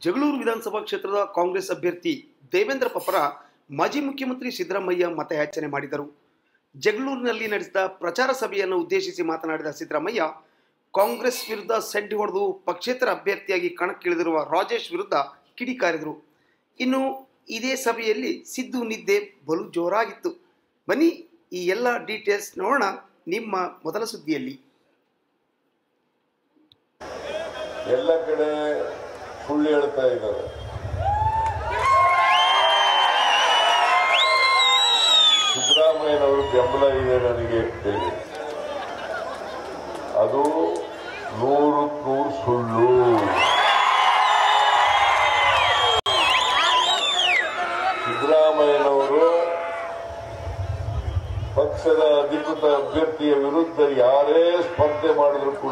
ಜಗಳೂರು ವಿಧಾನಸಭಾ ಕ್ಷೇತ್ರದ ಕಾಂಗ್ರೆಸ್ ಅಭ್ಯರ್ಥಿ ದೇವೇಂದ್ರಪ್ಪ ಪರ ಮಾಜಿ ಮುಖ್ಯಮಂತ್ರಿ ಸಿದ್ದರಾಮಯ್ಯ ಮತಯಾಚನೆ ಮಾಡಿದರು. ಜಗಳೂರಿನಲ್ಲಿ ನಡೆಸಿದ ಪ್ರಚಾರ ಸಭೆಯನ್ನು ಉದ್ದೇಶಿಸಿ ಮಾತನಾಡಿದ ಸಿದ್ದರಾಮಯ್ಯ, ಕಾಂಗ್ರೆಸ್ ವಿರುದ್ಧ ಸೆಡ್ಡಿ ಹೊಡೆದು ಪಕ್ಷೇತರ ಅಭ್ಯರ್ಥಿಯಾಗಿ ಕಣಕ್ಕಿಳಿದಿರುವ ರಾಜೇಶ್ ವಿರುದ್ಧ ಕಿಡಿಕಾರಿದರು. ಇನ್ನು ಇದೇ ಸಭೆಯಲ್ಲಿ ಸಿದ್ದು ನಿದ್ದೆ ಬಲು ಜೋರಾಗಿತ್ತು. ಬನ್ನಿ ಈ ಎಲ್ಲ ಡೀಟೇಲ್ಸ್ ನೋಡೋಣ ನಿಮ್ಮ ಮೊದಲ ಸುದ್ದಿಯಲ್ಲಿ. ಎಲ್ಲ ಕಡೆ ಸುಳ್ಳು ಹೇಳ್ತಾ ಇದ್ದಾರೆ. ಸಿದ್ದರಾಮಯ್ಯನವರು ಬೆಂಬಲ ಇದೆ ನನಗೆ ಹೇಳಿ, ಅದು 100% ಸುಳ್ಳು. ಸಿದ್ದರಾಮಯ್ಯನವರು ಪಕ್ಷದ ಅಧಿಕೃತ ಅಭ್ಯರ್ಥಿಯ ವಿರುದ್ಧ ಯಾರೇ ಸ್ಪರ್ಧೆ ಮಾಡಿದ್ರು ಕೂಡ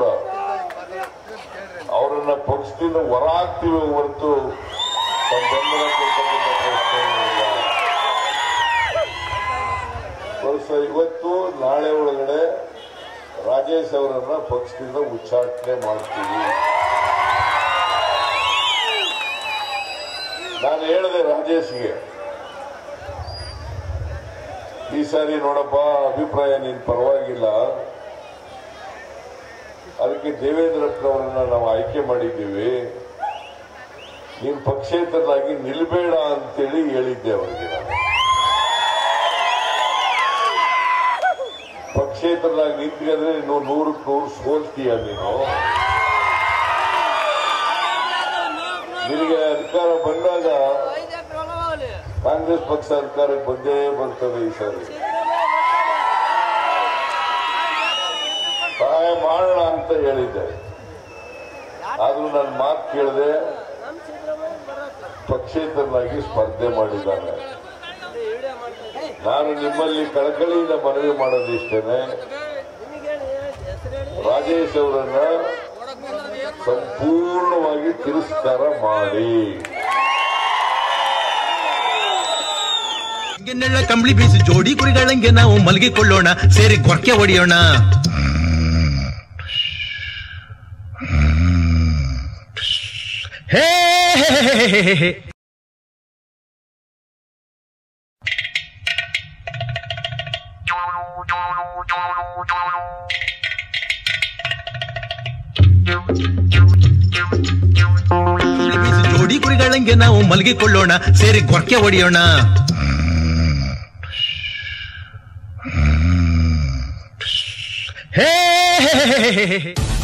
ಅವರನ್ನ ಪಕ್ಷದಿಂದ ಹೊರಹಾಕ್ತೀವಿ ಹೊರತು ಬೆಂಬಲ ಕೊಡ್ತಕ್ಕಂಥ ಪ್ರಶ್ನೆ ಇಲ್ಲ. ಇವತ್ತು ನಾಳೆ ಒಳಗಡೆ ರಾಜೇಶ್ ಅವರನ್ನ ಪಕ್ಷದಿಂದ ಉಚ್ಚಾಟನೆ ಮಾಡ್ತೀವಿ. ನಾನು ಹೇಳಿದೆ ರಾಜೇಶ್ಗೆ, ಈ ಸಾರಿ ನೋಡಪ್ಪ ಅಭಿಪ್ರಾಯ ನೀನ್ ಪರವಾಗಿಲ್ಲ, ಅದಕ್ಕೆ ದೇವೇಂದ್ರಪ್ಪನವರನ್ನ ನಾವು ಆಯ್ಕೆ ಮಾಡಿದ್ದೀವಿ, ನೀನ್ ಪಕ್ಷೇತರನಾಗಿ ನಿಲ್ಬೇಡ ಅಂತೇಳಿ ಹೇಳಿದ್ದೆ ಅವರಿಗೆ. ನಾನು ಪಕ್ಷೇತರನಾಗಿ ನಿಂತ್ಕೊಂಡ್ರೆ ನೀನು 100% ಸೋಲ್ತೀಯ. ನಿನಗೆ ಅಧಿಕಾರ ಬಂದಾಗ ಕಾಂಗ್ರೆಸ್ ಪಕ್ಷ ಅಧಿಕಾರಕ್ಕೆ ಬಂದೇ ಬರ್ತದೆ. ಈ ಸಾರಿ ಸಹಾಯ ಮಾಡೋಣ ಅಂತ ಹೇಳಿದ್ದೆ, ಆದ್ರೂ ನನ್ನ ಮಾತು ಕೇಳದೆ ಪಕ್ಷೇತರನಾಗಿ ಸ್ಪರ್ಧೆ ಮಾಡಿದ್ದಾನೆ. ನಾನು ನಿಮ್ಮಲ್ಲಿ ಕಳಕಳಿಯಿಂದ ಮನವಿ ಮಾಡೋದಿಷ್ಟೇನೆ, ರಾಜೇಶ್ ಅವರನ್ನ ಸಂಪೂರ್ಣವಾಗಿ ತಿರಸ್ಕಾರ ಮಾಡಿ. ಕಂಬಳಿ ಬೀಸಿ ಜೋಡಿ ಕುರಿಗಳಂಗೆ ನಾವು ಮಲಗಿಕೊಳ್ಳೋಣ, ಸೇರಿ ಗೊರಕೆ ಹೊಡೆಯೋಣ. ಹೇ ಜೋಡಿ ಕುರಿಗಳಂಗೆ ನಾವು ಮಲಗಿಕೊಳ್ಳೋಣ, ಸೇರಿ ಗೊರಕೆ ಹೊಡೆಯೋಣ. ಹೇ